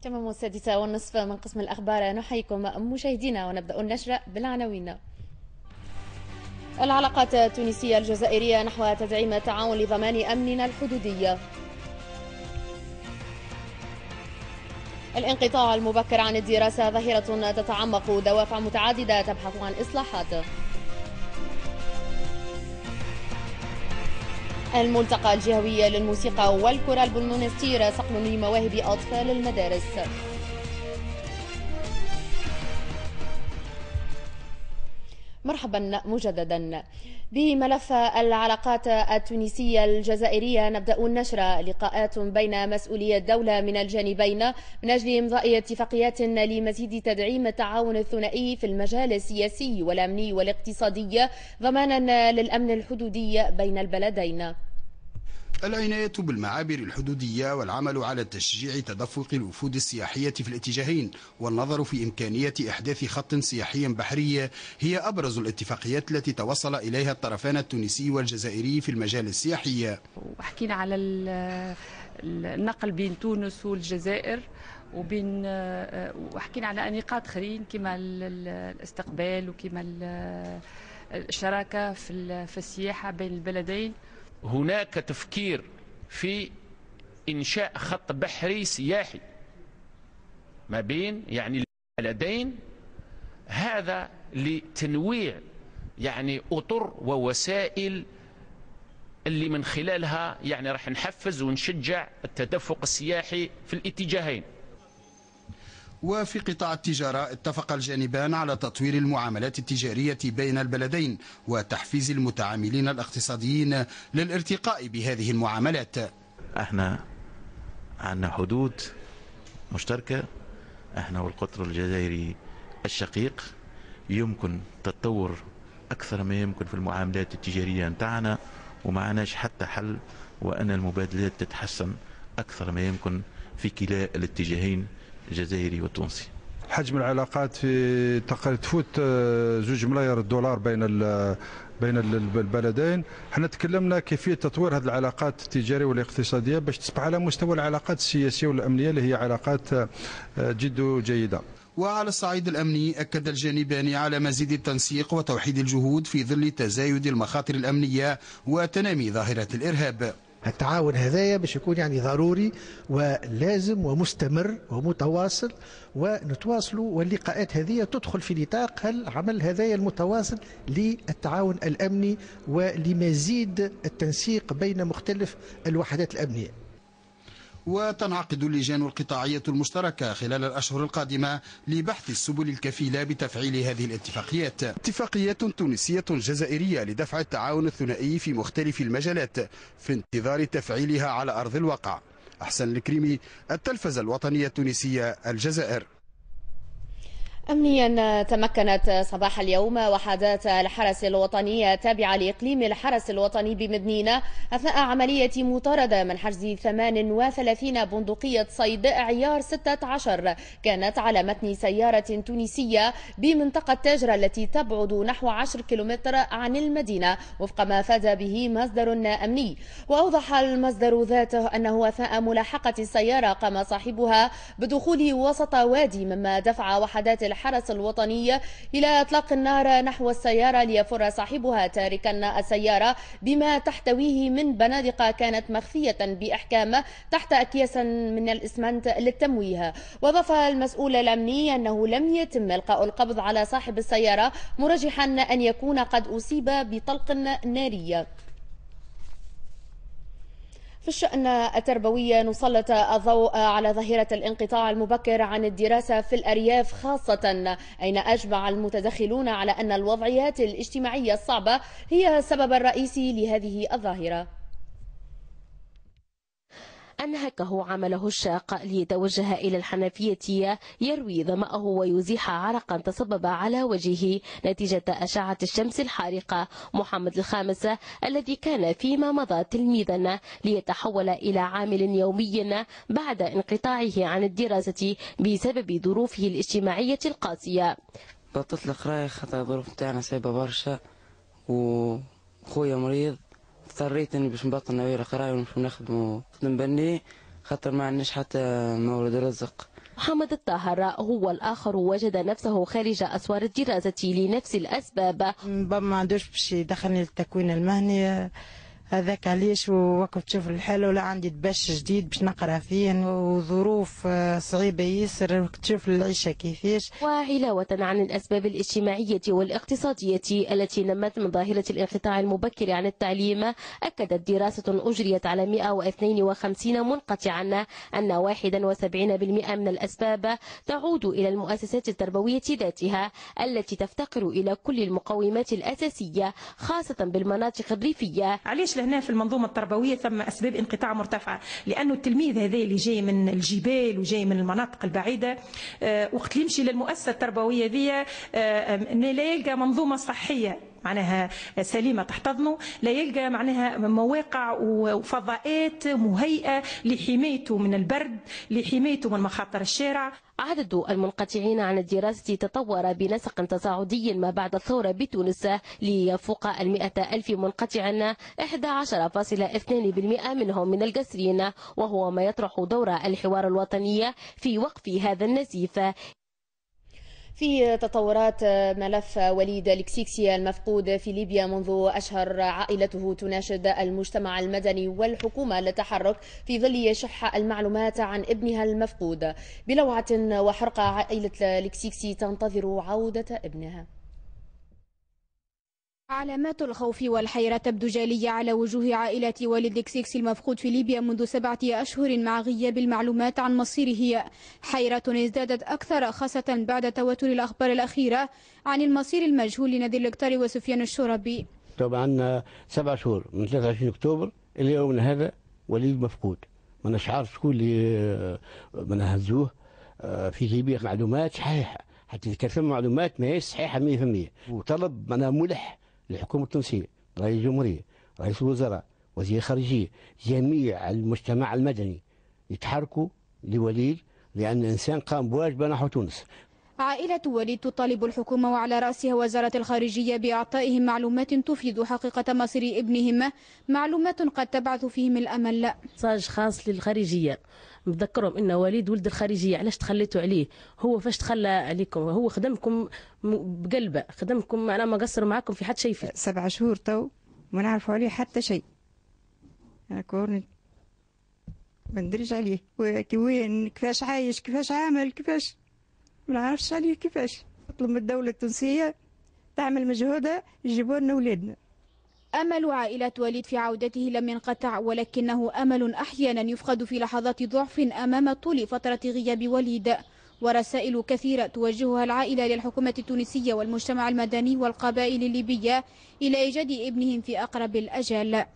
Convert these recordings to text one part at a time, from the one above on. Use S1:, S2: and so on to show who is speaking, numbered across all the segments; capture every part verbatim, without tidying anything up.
S1: تمام السادسة والنصف من قسم الأخبار، نحييكم مشاهدينا ونبدأ النشرة بالعناوين. العلاقات التونسية الجزائرية نحو تدعيم التعاون لضمان أمننا الحدودي. الانقطاع المبكر عن الدراسة ظاهرة تتعمق، دوافع متعددة تبحث عن إصلاحات. الملتقى الجهوي للموسيقى والكورال بالمونستير صقل لمواهب أطفال المدارس. مرحبا مجددا. بملف العلاقات التونسية الجزائرية نبدأ النشر. لقاءات بين مسؤولي الدولة من الجانبين من أجل إمضاء اتفاقيات لمزيد تدعيم التعاون الثنائي في المجال السياسي والأمني والاقتصادي ضمانا للأمن الحدودي بين البلدين.
S2: العناية بالمعابر الحدودية والعمل على تشجيع تدفق الوفود السياحية في الاتجاهين والنظر في إمكانية إحداث خط سياحي بحري هي أبرز الاتفاقيات التي توصل إليها الطرفان التونسي والجزائري في المجال السياحي.
S3: وحكينا على النقل بين تونس والجزائر وبين وحكينا على نقاط اخرين كما الاستقبال وكما الشراكة في السياحة بين البلدين.
S4: هناك تفكير في إنشاء خط بحري سياحي ما بين يعني البلدين، هذا لتنويع يعني أطر ووسائل اللي من خلالها يعني راح نحفز ونشجع التدفق السياحي في الاتجاهين.
S2: وفي قطاع التجارة اتفق الجانبان على تطوير المعاملات التجارية بين البلدين وتحفيز المتعاملين الاقتصاديين للارتقاء بهذه المعاملات.
S5: احنا عندنا حدود مشتركة، احنا والقطر الجزائري الشقيق، يمكن تطور أكثر ما يمكن في المعاملات التجارية نتاعنا ومعناش حتى حل، وأن المبادلات تتحسن أكثر ما يمكن في كلا الاتجاهين الجزائري والتونسي.
S6: حجم العلاقات في تقريبا تفوت زوج ملايير دولار بين بين البلدين. حنا تكلمنا كيفيه تطوير هذه العلاقات التجاريه والاقتصاديه باش تصبح على مستوى العلاقات السياسيه والامنيه اللي هي علاقات جد جيده.
S2: وعلى الصعيد الأمني أكد الجانبان على مزيد التنسيق وتوحيد الجهود في ظل تزايد المخاطر الأمنية وتنامي ظاهرة الإرهاب.
S7: التعاون هذايا باش يكون يعني ضروري ولازم ومستمر ومتواصل، ونتواصلوا، واللقاءات هذه تدخل في نطاق العمل هذايا المتواصل للتعاون الأمني ولمزيد التنسيق بين مختلف الوحدات الأمنية.
S2: وتنعقد اللجان القطاعية المشتركة خلال الأشهر القادمة لبحث السبل الكفيلة بتفعيل هذه الاتفاقيات. اتفاقيات تونسية جزائرية لدفع التعاون الثنائي في مختلف المجالات في انتظار تفعيلها على أرض الواقع. أحسن الكريمي، التلفزة الوطنية التونسية، الجزائر.
S1: أمنيا، تمكنت صباح اليوم وحدات الحرس الوطني التابعة لإقليم الحرس الوطني بمدنينة أثناء عملية مطاردة من حجز ثمان وثلاثين بندقية صيد عيار ستة عشر كانت على متن سيارة تونسية بمنطقة تاجرة التي تبعد نحو عشرة كيلومتر عن المدينة، وفق ما أفاد به مصدر أمني. وأوضح المصدر ذاته أنه أثناء ملاحقة السيارة قام صاحبها بدخول وسط وادي، مما دفع وحدات الحرس الوطني إلى إطلاق النار نحو السيارة ليفر صاحبها تاركا السيارة بما تحتويه من بنادق كانت مخفية بإحكام تحت أكياس من الإسمنت للتمويه. وأضاف المسؤول الأمني أنه لم يتم إلقاء القبض على صاحب السيارة، مرجحا أن يكون قد أصيب بطلق ناري. في الشأن التربوي نسلط الضوء على ظاهرة الانقطاع المبكر عن الدراسة في الأرياف خاصة، أين أجمع المتدخلون على أن الوضعيات الاجتماعية الصعبة هي السبب الرئيسي لهذه الظاهرة.
S8: أنهكه عمله الشاق ليتوجه إلى الحنفية يروي ظمأه ويزيح عرقا تصبب على وجهه نتيجة أشعة الشمس الحارقة. محمد الخامس الذي كان فيما مضى تلميذا ليتحول إلى عامل يومي بعد انقطاعه عن الدراسة بسبب ظروفه الاجتماعية القاسية.
S9: بطلت القراية خاطر الظروف نتاعنا صعيبة برشا وخويا مريض، اضطريت اني باش نبطل نوير القراية ونمشي نخدم نخدم بني خاطر ما عندناش حتى مورد رزق
S8: محمد الطاهر هو الآخر وجد نفسه خارج أسوار الدراسة لنفس الأسباب.
S10: بابا ما عندوش باش يدخلني للتكوين المهني، هذاك علاش وقفت تشوف الحل ولا عندي باش جديد باش نقرا فيه، وظروف صعيبه ياسر تشوف العيشه كيفاش.
S8: وعلاوه عن الاسباب الاجتماعيه والاقتصاديه التي نمت من ظاهره الانقطاع المبكر عن التعليم، اكدت دراسه اجريت على مئة واثنين وخمسين منقطعا ان واحد وسبعين بالمئة من الاسباب تعود الى المؤسسات التربويه ذاتها التي تفتقر الى كل المقومات الاساسيه خاصه بالمناطق الريفيه.
S11: علاش لهنا في المنظومه التربويه ثم اسباب انقطاع مرتفعه؟ لانه التلميذ هذا اللي جاي من الجبال وجاي من المناطق البعيده وقت يمشي للمؤسسه التربويه ذي لا يلقى منظومه صحيه معناها سليمه تحتضنه، لا يلقى معناها مواقع وفضاءات مهيئه لحمايته من البرد، لحمايته من مخاطر الشارع.
S8: عدد المنقطعين عن الدراسة تطور بنسق تصاعدي ما بعد الثورة بتونس ليفوق المئة ألف منقطع، إحدى عشر فاصلة اثنين بالمئة منهم من القسرين، وهو ما يطرح دور الحوار الوطني في وقف هذا النزيف.
S1: في تطورات ملف وليد الكسيكسي المفقود في ليبيا منذ أشهر، عائلته تناشد المجتمع المدني والحكومة للتحرك في ظل شح المعلومات عن ابنها المفقود. بلوعة وحرقة عائلة الكسيكسي تنتظر عودة ابنها.
S12: علامات الخوف والحيرة تبدو جالية على وجوه عائلة والد الكسيكسي المفقود في ليبيا منذ سبعة أشهر مع غياب المعلومات عن مصيره. حيرة ازدادت أكثر خاصة بعد تواتر الأخبار الأخيرة عن المصير المجهول لنادي الكتاري وسفيان الشربي.
S13: طبعا سبع شهور من ثلاثة وعشرين أكتوبر اليوم هذا وليد مفقود، ما نشعر شكون اللي من هزوه في ليبيا. معلومات صحيحة، حتى إذا كان فما معلومات ما هيش صحيحة مئة بالمئة، وطلب أنا ملح للحكومة التونسية، رئيس الجمهورية، رئيس الوزراء، وزير الخارجية، جميع المجتمع المدني يتحركوا لوليد، لأن إنسان قام بواجبه نحو تونس.
S12: عائلة وليد تطالب الحكومة وعلى رأسها وزارة الخارجية بإعطائهم معلومات تفيد حقيقة مصير ابنهم، معلومات قد تبعث فيهم الأمل.
S14: مساج خاص للخارجية، نذكرهم ان وليد ولد الخارجيه، علاش تخليتوا عليه؟ هو فاش تخلى عليكم؟ هو خدمكم بقلبه، خدمكم، انا ما قصر معاكم في حد شيء. فيه
S10: سبع شهور تو ما نعرفوا عليه حتى شيء، انا كون ما ندريش عليه وين كيفاش عايش، كيفاش عامل، كيفاش ما نعرفش عليه كيفاش. نطلب من الدوله التونسيه تعمل مجهودها يجيبوا لنا ولادنا.
S12: أمل عائلة وليد في عودته لم ينقطع، ولكنه أمل أحيانا يفقد في لحظات ضعف أمام طول فترة غياب وليد. ورسائل كثيرة توجهها العائلة للحكومة التونسية والمجتمع المدني والقبائل الليبية إلى إيجاد ابنهم في أقرب الأجال.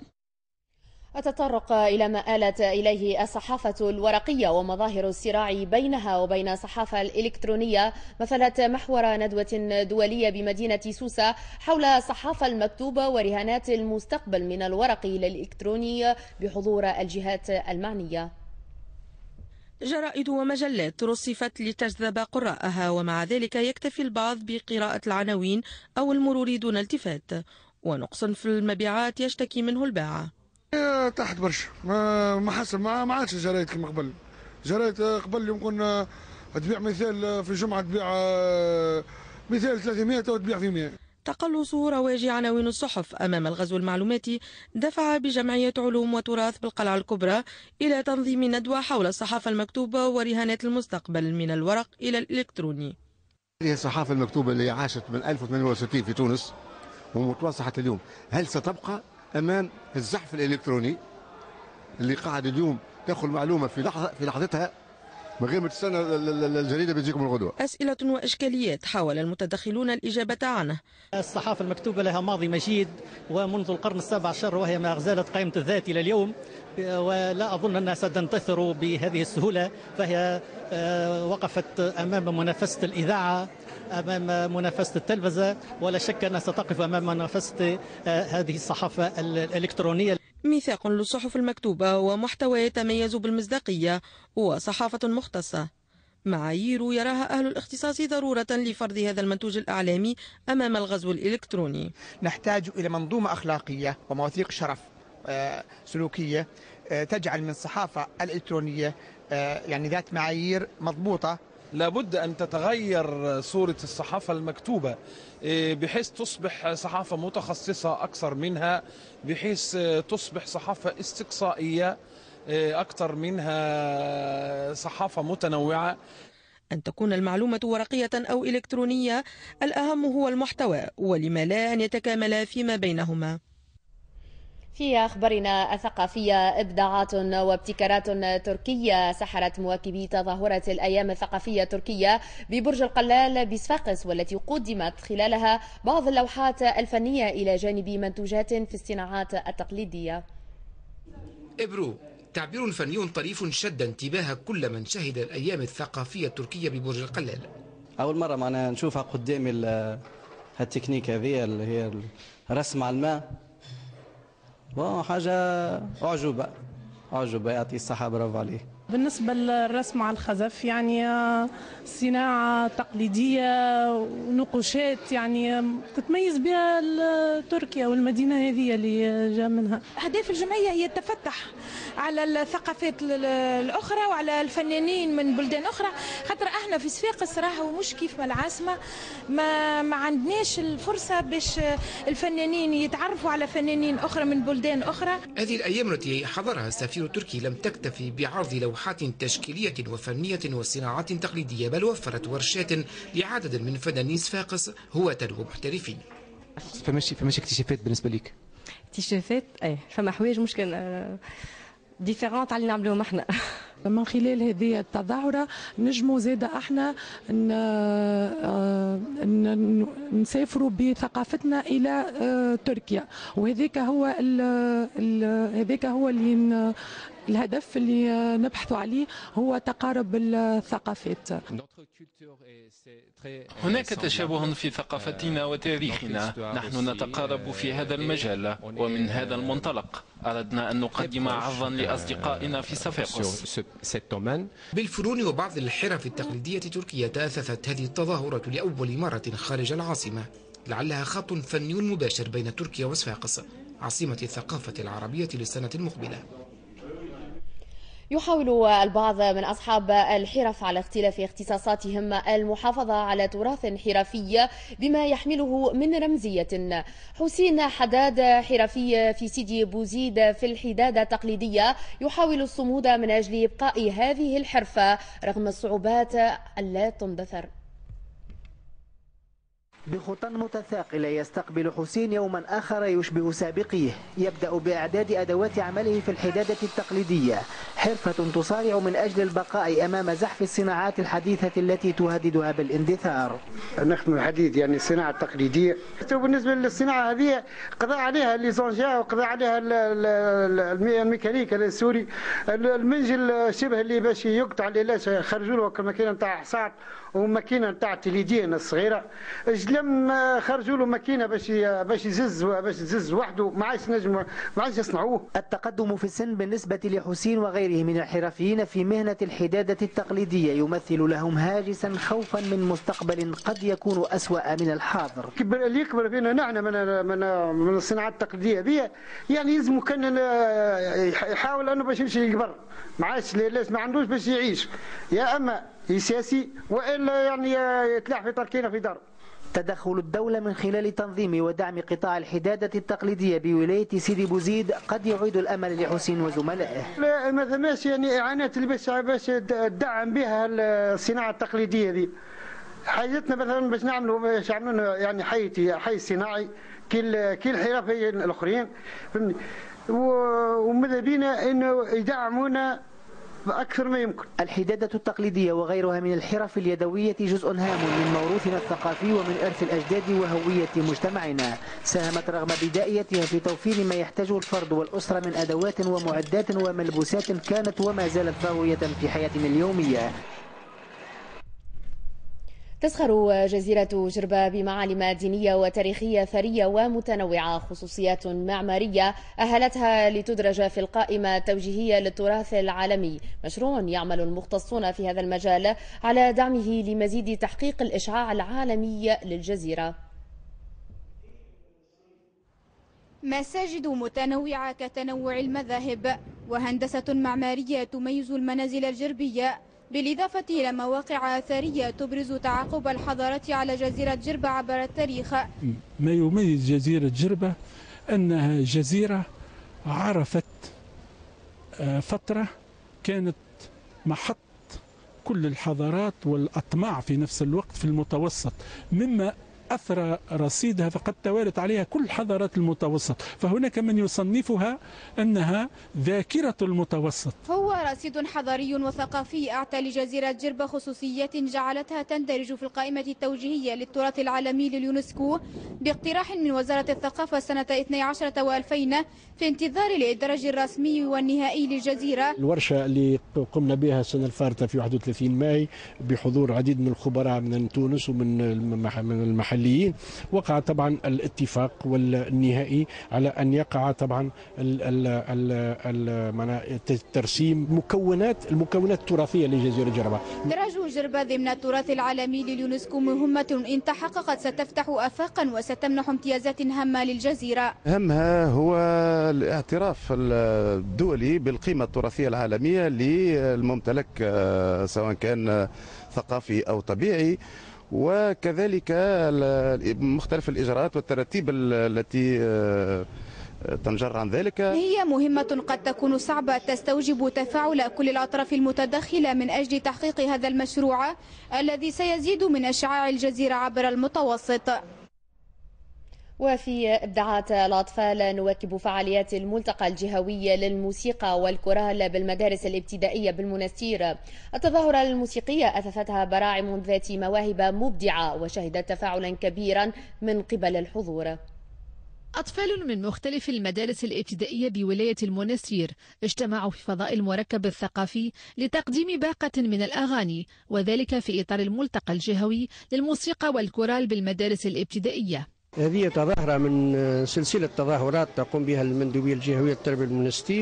S1: أتطرق إلى ما آلت إليه الصحافة الورقية ومظاهر الصراع بينها وبين الصحافة الإلكترونية، مثلت محور ندوة دولية بمدينة سوسة حول الصحافة المكتوبة ورهانات المستقبل من الورقي إلى الإلكتروني بحضور الجهات المعنية.
S15: جرائد ومجلات رصفت لتجذب قراءها، ومع ذلك يكتفي البعض بقراءة العناوين أو المرور دون التفات، ونقص في المبيعات يشتكي منه الباعة.
S16: تحت برشا، ما ما حسب ما ما عادش جرايد كما قبل. جرايد قبل يمكن تبيع مثال في الجمعه تبيع مثال ثلاثمئة او تبيع في مئة.
S15: تقلص رواج عناوين الصحف أمام الغزو المعلوماتي دفع بجمعية علوم وتراث بالقلعة الكبرى إلى تنظيم ندوة حول الصحافة المكتوبة ورهانات المستقبل من الورق إلى الإلكتروني.
S17: هذه الصحافة المكتوبة اللي عاشت من ألف وثمانمئة وستين في تونس ومتواصلة حتى اليوم، هل ستبقى أمام الزحف الإلكتروني اللي قاعد اليوم تأخذ معلومة في لحظة في لحظتها من غير ما تستنى الجريدة بتجيكم الغدوة؟
S15: أسئلة وإشكاليات حاول المتدخلون الإجابة عنه.
S18: الصحافة المكتوبة لها ماضي مجيد، ومنذ القرن السابع عشر وهي ما زالت قائمة الذات إلى اليوم، ولا أظن أنها ستنتثر بهذه السهولة، فهي وقفت أمام منافسة الإذاعة، أمام منافسة التلفزة، ولا شك أنها ستقف أمام منافسة هذه الصحافة الإلكترونية.
S15: ميثاق للصحف المكتوبة ومحتوى يتميز بالمصداقية وصحافة مختصة، معايير يراها أهل الاختصاص ضرورة لفرض هذا المنتوج الإعلامي أمام الغزو الإلكتروني.
S19: نحتاج إلى منظومة أخلاقية ومواثيق شرف سلوكية تجعل من الصحافة الإلكترونية يعني ذات معايير مضبوطة.
S20: لابد أن تتغير صورة الصحافة المكتوبة بحيث تصبح صحافة متخصصة أكثر منها، بحيث تصبح صحافة استقصائية أكثر منها صحافة متنوعة.
S15: أن تكون المعلومة ورقية أو إلكترونية، الأهم هو المحتوى، ولما لا أن يتكاملا فيما بينهما.
S1: في أخبارنا الثقافية، إبداعات وابتكارات تركية سحرت مواكبي تظاهرة الأيام الثقافية التركية ببرج القلال بصفاقس، والتي قدمت خلالها بعض اللوحات الفنية إلى جانب منتوجات في الصناعات التقليدية.
S21: إبرو، تعبير فني طريف شد انتباه كل من شهد الأيام الثقافية التركية ببرج القلال.
S22: أول مرة معنا نشوفها قدامي هالتكنيك هذه اللي هي الرسم على الماء، حاجة أعجوبة أعجوبة يعطي الصحة، برافو عليه.
S23: بالنسبة للرسم على الخزف يعني صناعة تقليدية ونقوشات يعني تتميز بها تركيا والمدينة هذه اللي جاء منها.
S11: أهداف الجمعية هي التفتح على الثقافات الأخرى وعلى الفنانين من بلدان أخرى، خاطر احنا في صفاقس راهو مش كيف ما العاصمة، ما ما عندناش الفرصة باش الفنانين يتعرفوا على فنانين أخرى من بلدان أخرى.
S21: هذه الأيام التي حضرها السفير التركي لم تكتفي بعرض لوحات تشكيلية وفنية وصناعات تقليدية، بل وفرت ورشات لعدد من فنانين صفاقس هواة ومحترفين.
S24: فماشي فماشي اكتشافات بالنسبة ليك؟
S25: اكتشافات ايه، فما حوايج ممكن ديفيرونت على اللي نعملوهم احنا.
S23: من خلال هذه التظاهرة نجموا زادة احنا نسافروا بثقافتنا إلى تركيا، وهذاك هو هذاك هو اللي الهدف اللي نبحث عليه، هو تقارب الثقافات.
S26: هناك تشابه في ثقافتنا وتاريخنا، نحن نتقارب في هذا المجال، ومن هذا المنطلق أردنا أن نقدم عرضا لأصدقائنا في صفاقس.
S21: بالفنون وبعض الحرف التقليدية التركية تأسست هذه التظاهرة لأول مرة خارج العاصمة، لعلها خط فني مباشر بين تركيا وصفاقس عاصمة الثقافة العربية للسنة المقبلة.
S1: يحاول البعض من أصحاب الحرف على اختلاف اختصاصاتهم المحافظة على تراث حرفي بما يحمله من رمزية. حسين حداد حرفي في سيدي بوزيد في الحدادة التقليدية يحاول الصمود من أجل إبقاء هذه الحرفة رغم الصعوبات اللا تندثر.
S27: بخطى متثاقلة يستقبل حسين يوما آخر يشبه سابقيه، يبدأ بإعداد أدوات عمله في الحدادة التقليدية، حرفة تصارع من أجل البقاء أمام زحف الصناعات الحديثة التي تهددها بالاندثار.
S28: نخدم الحديد يعني الصناعة التقليدية، بالنسبة للصناعة هذه قضى عليها الليزونجا وقضى عليها الميكانيكا السوري، المنجل الشبه اللي باش يقطع اللي لاش خرجوا له الماكينة نتاع حصاد وماكينة نتاع التليدين الصغيرة، لم خرجوا له ماكينه باش باش يزز باش يزز وحده، ما عادش نجم ما عادش يصنعوه.
S27: التقدم في السن بالنسبه لحسين وغيره من الحرفيين في مهنه الحداده التقليديه يمثل لهم هاجسا خوفا من مستقبل قد يكون اسوأ من الحاضر.
S28: اللي يكبر فينا نحن من من من الصناعات التقليديه دي يعني يلزم كان يحاول انه باش يمشي يكبر، ما عادش ليش ما عندوش باش يعيش، يا اما سياسي والا يعني يتلاح في تركينا في دار.
S27: تدخل الدولة من خلال تنظيم ودعم قطاع الحدادة التقليدية بولاية سيدي بوزيد قد يعيد الأمل لحسين وزملائه.
S28: لا ما ثماش يعني إعانات اللي باش باش تدعم بها الصناعة التقليدية دي. حاجتنا مثلا باش نعملوا باش يعملوا يعني حي حي صناعي كل كل الحرفيين الآخرين، فهمني، وماذا بينا إنه يدعمونا أكثر ما يمكن.
S27: الحدادة التقليدية وغيرها من الحرف اليدوية جزء هام من موروثنا الثقافي ومن إرث الأجداد وهوية مجتمعنا، ساهمت رغم بدائيتها في توفير ما يحتاجه الفرد والأسرة من أدوات ومعدات وملبوسات كانت وما زالت ضرورية في حياتنا اليومية.
S1: تزخر جزيرة جربة بمعالم دينية وتاريخية ثرية ومتنوعة، خصوصيات معمارية أهلتها لتدرج في القائمة التوجيهية للتراث العالمي، مشروع يعمل المختصون في هذا المجال على دعمه لمزيد تحقيق الإشعاع العالمي للجزيرة.
S12: مساجد متنوعة كتنوع المذاهب، وهندسة معمارية تميز المنازل الجربية، بالإضافة إلى مواقع أثرية تبرز تعاقب الحضارة على جزيرة جربة عبر التاريخ.
S2: ما يميز جزيرة جربة أنها جزيرة عرفت فترة كانت محط كل الحضارات والأطماع في نفس الوقت في المتوسط، مما أثر رصيدها فقد توالت عليها كل حضارات المتوسط، فهناك من يصنفها أنها ذاكرة المتوسط.
S12: هو رصيد حضاري وثقافي أعطى لجزيرة جربة خصوصيات جعلتها تندرج في القائمة التوجيهية للتراث العالمي لليونسكو باقتراح من وزارة الثقافة سنة اثني عشر وألفين في انتظار الإدراج الرسمي والنهائي للجزيرة.
S13: الورشة اللي قمنا بها السنة الفارطة في واحد وثلاثين ماي بحضور عديد من الخبراء من تونس ومن المحل وقع طبعا الاتفاق والنهائي على ان يقع طبعا ترسيم مكونات المكونات التراثيه لجزيره جربه.
S12: إدراج جربه ضمن التراث العالمي لليونسكو مهمه ان تحققت ستفتح افاقا وستمنح امتيازات هامه للجزيره.
S3: اهمها هو الاعتراف الدولي بالقيمه التراثيه العالميه للممتلك سواء كان ثقافي او طبيعي، وكذلك مختلف الإجراءات والتراتيب التي تنجر عن ذلك.
S12: هي مهمة قد تكون صعبة تستوجب تفاعل كل الأطراف المتدخلة من أجل تحقيق هذا المشروع الذي سيزيد من إشعاع الجزيرة عبر المتوسط.
S1: وفي إبداعات الأطفال نواكب فعاليات الملتقى الجهوي للموسيقى والكورال بالمدارس الابتدائية بالمنستير. التظاهرة الموسيقية أثفتها براعم ذات مواهب مبدعة وشهدت تفاعلا كبيرا من قبل الحضور.
S4: أطفال من مختلف المدارس الابتدائية بولاية المنستير اجتمعوا في فضاء المركب الثقافي لتقديم باقة من الأغاني، وذلك في إطار الملتقى الجهوي للموسيقى والكورال بالمدارس الابتدائية.
S5: هذه تظاهرة من سلسلة تظاهرات تقوم بها المندوبية الجهوية للتربية بالمنستير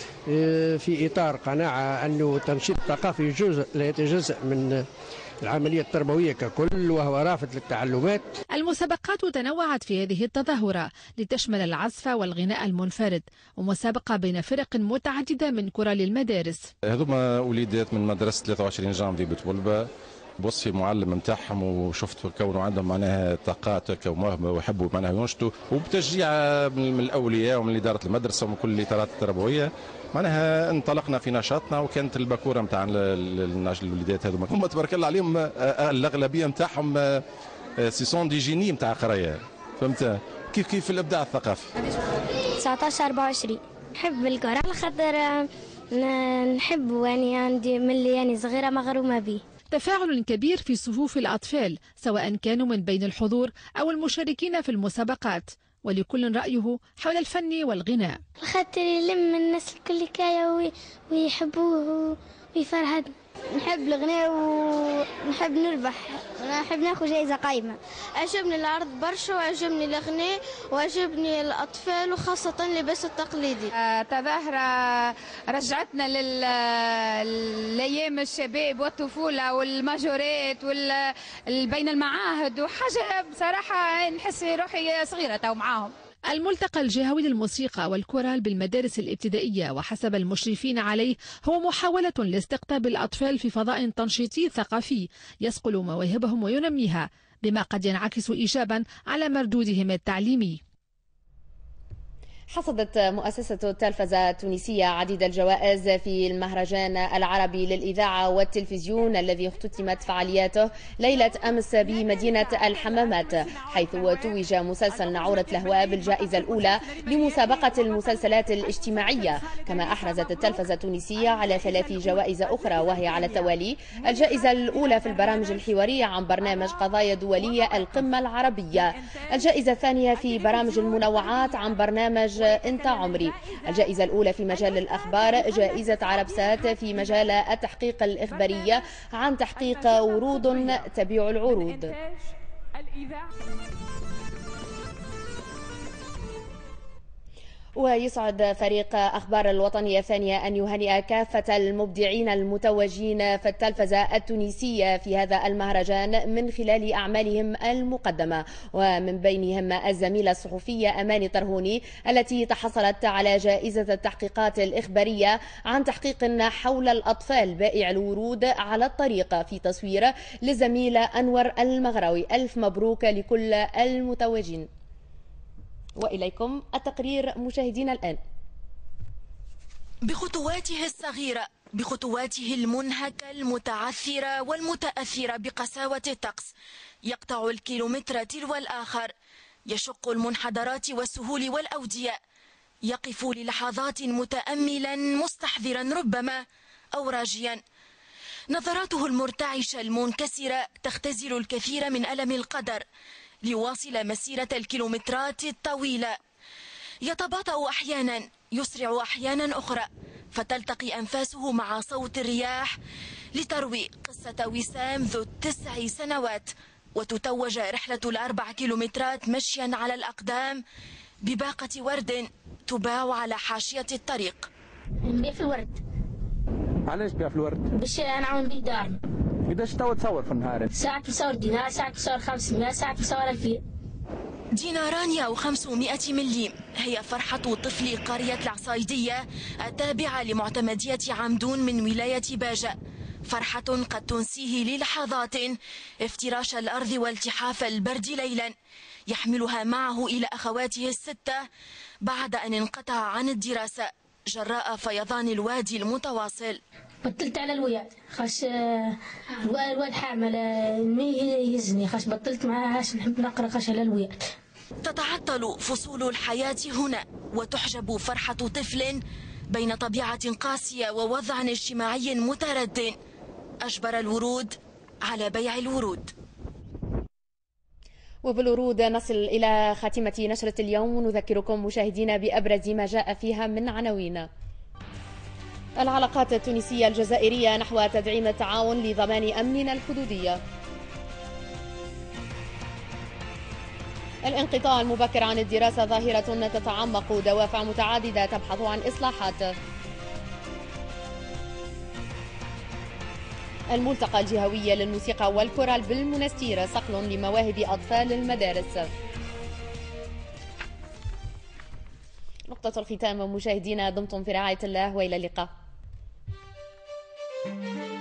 S5: في إطار قناعة أنه التنشيط الثقافي جزء لا يتجزأ من العملية التربوية ككل، وهو رافد للتعلمات.
S4: المسابقات تنوعت في هذه التظاهرة لتشمل العزف والغناء المنفرد، ومسابقة بين فرق متعددة من كورال المدارس.
S6: هذوما وليدات من مدرسة ثلاثة وعشرين جانفي بتولبة، بص في معلم نتاعهم وشفت كونوا عندهم معناها طاقات وموهبه ويحبوا معناها ينشطوا، وبتشجيع من الاولياء ومن اداره المدرسه ومن كل الاطارات التربويه معناها انطلقنا في نشاطنا. وكانت الباكوره نتاع الوليدات هذوما هم تبارك الله عليهم الاغلبيه نتاعهم سيسون دي جيني نتاع قرايه، فهمت كيف كيف الابداع الثقافي.
S7: تسعة عشر أربعة وعشرين نحب الكره على خاطر نحب يعني عندي ملي يعني صغيره مغرومه به.
S4: تفاعل كبير في صفوف الأطفال سواء كانوا من بين الحضور أو المشاركين في المسابقات، ولكل رأيه حول الفن والغناء.
S7: خاطر يلم الناس الكل كايا ويحبوه ويفرحوا. نحب الغناء ونحب نربح، نحب ناخذ جائزة قايمة.
S8: عجبني العرض برشا وعجبني الغناء وعجبني الأطفال وخاصة اللباس التقليدي.
S9: تظاهرة رجعتنا للأيام الشباب والطفولة والماجورات بين المعاهد، وحاجة بصراحة نحس روحي صغيرة تو معاهم.
S4: الملتقى الجهوي للموسيقى والكورال بالمدارس الابتدائية وحسب المشرفين عليه هو محاولة لاستقطاب الأطفال في فضاء تنشيطي ثقافي يصقل مواهبهم وينميها، بما قد ينعكس إيجابا على مردودهم التعليمي.
S1: حصدت مؤسسة التلفزة التونسية عديد الجوائز في المهرجان العربي للإذاعة والتلفزيون الذي اختتمت فعالياته ليلة أمس بمدينة الحمامات، حيث توج مسلسل نعورة الهواء بالجائزة الأولى لمسابقة المسلسلات الاجتماعية. كما أحرزت التلفزة التونسية على ثلاث جوائز أخرى، وهي على التوالي الجائزة الأولى في البرامج الحوارية عن برنامج قضايا دولية القمة العربية، الجائزة الثانية في برامج المنوعات عن برنامج انت عمري، الجائزة الأولى في مجال الأخبار جائزة عربسات في مجال التحقيق الإخباري عن تحقيق ورود تبيع العروض. ويسعد فريق أخبار الوطنية الثانية أن يهنئ كافة المبدعين المتوجين في التلفزة التونسية في هذا المهرجان من خلال أعمالهم المقدمة، ومن بينهم الزميلة الصحفية أماني طرهوني التي تحصلت على جائزة التحقيقات الإخبارية عن تحقيق حول الأطفال بائع الورود على الطريق في تصوير للزميل أنور المغراوي. ألف مبروك لكل المتوجين. وإليكم التقرير مشاهدينا الآن.
S10: بخطواته الصغيرة، بخطواته المنهكة المتعثرة والمتأثرة بقساوة الطقس، يقطع الكيلومتر تلو الآخر، يشق المنحدرات والسهول والأودية، يقف للحظات متأملا مستحضرا ربما أو راجيا. نظراته المرتعشة المنكسرة تختزل الكثير من ألم القدر ليواصل مسيرة الكيلومترات الطويلة. يتباطأ أحيانا، يسرع أحيانا أخرى، فتلتقي أنفاسه مع صوت الرياح لتروي قصة وسام ذو التسع سنوات، وتتوج رحلة الأربع كيلومترات مشيا على الأقدام بباقة ورد تباع على حاشية الطريق.
S14: نبيع في الورد.
S24: علاش بيع في الورد؟
S14: باش نعاون به دارنا.
S24: قداش توا تصور في النهار؟
S14: ساعة تصور دينار، ساعة تصور خمسمائة، ساعة تصور ألفين.
S10: ديناران أو خمسمائة مليم هي فرحة طفل قرية العصايدية التابعة لمعتمدية عمدون من ولاية باجة. فرحة قد تنسيه للحظات افتراش الأرض والتحاف البرد ليلا، يحملها معه إلى أخواته الستة بعد أن انقطع عن الدراسة جراء فيضان الوادي المتواصل.
S14: بطلت على الوياد خاش الواد حامل ما يهزني، خاش بطلت معاه هاش نحب نقرا خاش على الوياد.
S10: تتعطل فصول الحياة هنا، وتحجب فرحة طفل بين طبيعة قاسية ووضع اجتماعي متردد أجبر الورود على بيع الورود.
S1: وبالورود نصل إلى خاتمة نشرة اليوم، ونذكركم مشاهدينا بأبرز ما جاء فيها من عناوين. العلاقات التونسية الجزائرية نحو تدعيم التعاون لضمان أمننا الحدودي. الانقطاع المبكر عن الدراسة ظاهرة تتعمق، دوافع متعددة تبحث عن إصلاحات. الملتقى الجهوي للموسيقى والكورال بالمنستير صقل لمواهب أطفال المدارس. نقطة الختام مشاهدينا، دمتم في رعاية الله وإلى اللقاء.